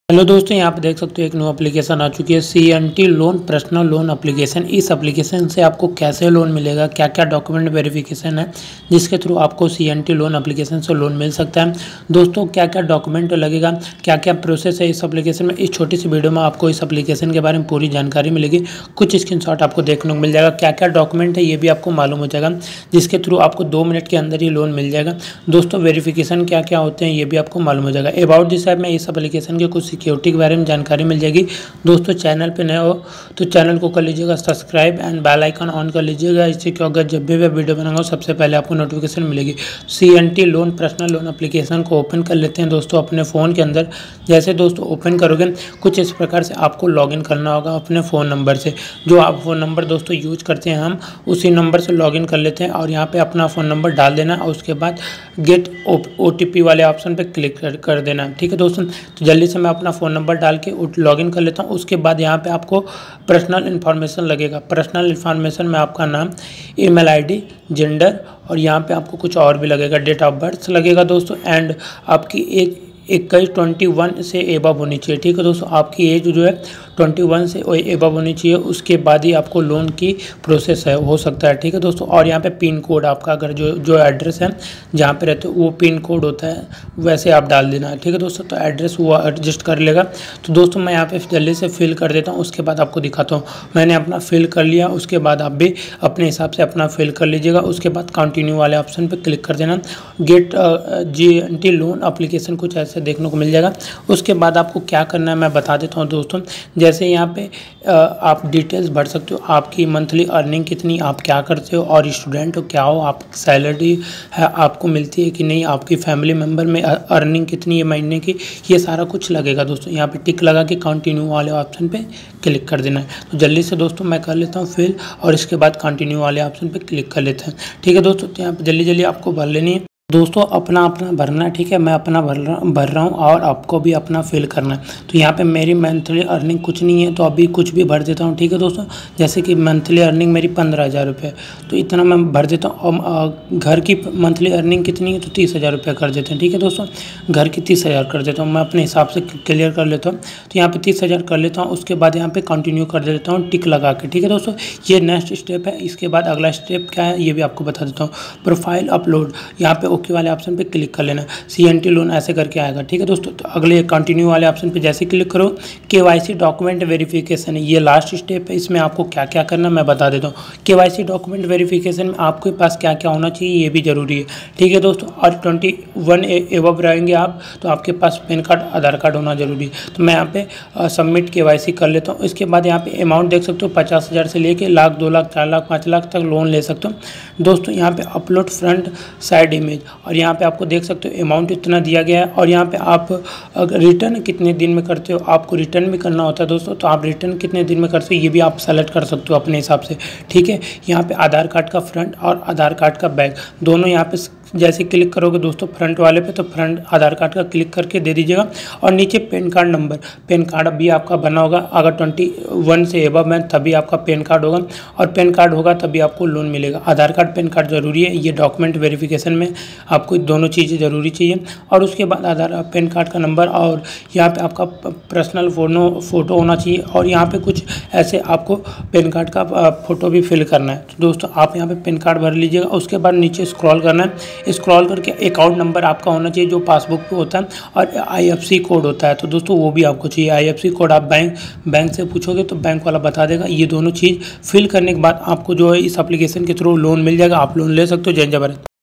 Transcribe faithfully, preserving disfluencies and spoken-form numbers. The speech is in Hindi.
हेलो दोस्तों, यहाँ पे देख सकते हो एक न्यू एप्लीकेशन आ चुकी है C N T loan personal loan application. इस एप्लीकेशन से आपको कैसे लोन मिलेगा, क्या क्या डॉक्यूमेंट वेरिफिकेशन है जिसके थ्रू आपको C N T loan application से लोन मिल सकता है। दोस्तों, क्या क्या डॉक्यूमेंट लगेगा, क्या क्या प्रोसेस है इस एप्लीकेशन में, इस छोटी सी वीडियो में आपको इस एप्लीकेशन के बारे में पूरी जानकारी मिलेगी। कुछ स्क्रीनशॉट आपको देखने को मिल जाएगा, क्या क्या डॉक्यूमेंट है ये भी आपको मालूम हो जाएगा, जिसके थ्रू आपको दो मिनट के अंदर ही लोन मिल जाएगा। दोस्तों, वेरिफिकेशन क्या क्या होते हैं ये भी आपको मालूम हो जाएगा। अबाउट दिस ऐप में इस एप्लीकेशन के कुछ सिक्योरिटी के बारे में जानकारी मिल जाएगी। दोस्तों, चैनल पे नए हो तो चैनल को कर लीजिएगा subscribe and bell icon on कर लीजिएगा, इससे क्या होगा जब भी मैं वीडियो बनाऊंगा सबसे पहले आपको नोटिफिकेशन मिलेगी। C N T loan personal loan application को ओपन कर लेते हैं दोस्तों अपने फ़ोन के अंदर। जैसे दोस्तों ओपन करोगे कुछ इस प्रकार से आपको लॉगिन करना होगा अपने फ़ोन नंबर से। जो आप फ़ोन नंबर दोस्तों यूज करते हैं हम उसी नंबर से लॉगिन कर लेते हैं और यहाँ पे अपना फ़ोन नंबर डाल देना और उसके बाद गेट ओ टी पी वाले ऑप्शन पे क्लिक कर, कर देना। ठीक है दोस्तों, तो जल्दी से मैं अपना फ़ोन नंबर डाल के लॉगिन कर लेता हूँ। उसके बाद यहाँ पे आपको पर्सनल इन्फॉर्मेशन लगेगा। पर्सनल इन्फॉर्मेशन में आपका नाम, ईमेल आईडी, जेंडर और यहाँ पे आपको कुछ और भी लगेगा, डेट ऑफ बर्थ लगेगा दोस्तों, एंड आपकी एज इक्कीस ट्वेंटी वन से एबव होनी चाहिए। ठीक है दोस्तों, आपकी एज जो है ट्वेंटी वन से एबव होनी चाहिए, उसके बाद ही आपको लोन की प्रोसेस है हो सकता है। ठीक है दोस्तों, और यहाँ पे पिन कोड आपका अगर जो जो एड्रेस है जहाँ पे रहते हो वो पिन कोड होता है वैसे आप डाल देना है। ठीक है दोस्तों, तो एड्रेस वो एडजस्ट कर लेगा। तो दोस्तों मैं यहाँ पे जल्दी से फिल कर देता हूँ, उसके बाद आपको दिखाता हूँ। मैंने अपना फिल कर लिया, उसके बाद आप भी अपने हिसाब से अपना फिल कर लीजिएगा। उसके बाद कंटिन्यू वाले ऑप्शन पर क्लिक कर देना। Get G N T loan application कुछ ऐसे देखने को मिल जाएगा। उसके बाद आपको क्या करना है मैं बता देता हूँ दोस्तों। जैसे यहाँ पे आप डिटेल्स भर सकते हो, आपकी मंथली अर्निंग कितनी, आप क्या करते हो और स्टूडेंट हो क्या हो, आप सैलरी है आपको मिलती है कि नहीं, आपकी फैमिली मेम्बर में अर्निंग कितनी है महीने की, ये सारा कुछ लगेगा दोस्तों। यहाँ पे टिक लगा के कंटिन्यू वाले ऑप्शन पे क्लिक कर देना है। तो जल्दी से दोस्तों मैं कर लेता हूँ फिल और इसके बाद कंटिन्यू वाले ऑप्शन पे क्लिक कर लेते हैं। ठीक है दोस्तों, तो यहाँ पे जल्दी जल्दी आपको भर लेनी है दोस्तों, अपना अपना भरना है। ठीक है, मैं अपना भर रहा भर रहा हूँ और आपको भी अपना फिल करना है। तो यहाँ पे मेरी मंथली अर्निंग कुछ नहीं है तो अभी कुछ भी भर देता हूँ। ठीक है दोस्तों, जैसे कि मंथली अर्निंग मेरी पंद्रह हज़ार रुपये, तो इतना मैं भर देता हूँ। और घर की मंथली अर्निंग कितनी है तो तीस हज़ार रुपये कर देते हैं। ठीक है दोस्तों, घर की तीस हज़ार कर देता हूँ, मैं अपने हिसाब से क्लियर कर लेता हूँ। तो यहाँ पर तीस हज़ार कर लेता हूँ, उसके बाद यहाँ पर कंटिन्यू कर देता हूँ टिक लगा के। ठीक है दोस्तों, ये नेक्स्ट स्टेप है। इसके बाद अगला स्टेप क्या है ये भी आपको बता देता हूँ। प्रोफाइल अपलोड, यहाँ पे ओके वाले ऑप्शन पे क्लिक कर लेना। सी एन टी लोन ऐसे करके आएगा। ठीक है दोस्तों, तो अगले कंटिन्यू वाले ऑप्शन पे जैसे क्लिक करो, के वाई सी डॉक्यूमेंट वेरिफिकेशन है, ये लास्ट स्टेप है। इसमें आपको क्या क्या करना मैं बता देता हूँ। के वाई सी डॉक्यूमेंट वेरिफिकेशन में आपके पास क्या क्या होना चाहिए ये भी जरूरी है। ठीक है दोस्तों, और ट्वेंटी वन एबव रहेंगे आप तो आपके पास पैन कार्ड, आधार कार्ड होना जरूरी है। तो मैं यहाँ पे सबमिट के वाई सी कर लेता हूँ। इसके बाद यहाँ पे अमाउंट देख सकते हो, पचास हज़ार से लेके लाख, दो लाख, चार लाख, पाँच लाख तक लोन ले सकते हो दोस्तों। यहाँ पे अपलोड फ्रंट साइड इमेज और यहाँ पे आपको देख सकते हो अमाउंट इतना दिया गया है। और यहाँ पे आप अगर रिटर्न कितने दिन में करते हो, आपको रिटर्न भी करना होता है दोस्तों, तो आप रिटर्न कितने दिन में करते हो ये भी आप सेलेक्ट कर सकते हो अपने हिसाब से। ठीक है, यहाँ पे आधार कार्ड का फ्रंट और आधार कार्ड का बैक दोनों यहाँ पे जैसे क्लिक करोगे दोस्तों फ्रंट वाले पे तो फ्रंट आधार कार्ड का क्लिक करके दे दीजिएगा। और नीचे PAN card number, PAN card भी आपका बना होगा, अगर ट्वेंटी वन से एबव है तभी आपका पैन कार्ड होगा और पैन कार्ड होगा तभी आपको लोन मिलेगा। आधार कार्ड, पैन कार्ड जरूरी है, ये डॉक्यूमेंट वेरिफिकेशन में आपको दोनों चीज़ें ज़रूरी चाहिए। और उसके बाद आधार पैन कार्ड का नंबर और यहाँ पे आपका पर्सनल फोनो फोटो होना चाहिए और यहाँ पे कुछ ऐसे आपको पैन कार्ड का फोटो भी फिल करना है। तो दोस्तों आप यहाँ पे पैन कार्ड भर लीजिएगा। उसके बाद नीचे स्क्रॉल करना है, स्क्रॉल करके अकाउंट नंबर आपका होना चाहिए जो पासबुक पे होता है और आई एफ सी कोड होता है तो दोस्तों वो भी आपको चाहिए। आई एफ सी कोड आप बैंक बैंक से पूछोगे तो बैंक वाला बता देगा। ये दोनों चीज़ फिल करने के बाद आपको जो है इस एप्लीकेशन के थ्रू लोन मिल जाएगा, आप लोन ले सकते हो। जय जय भारत।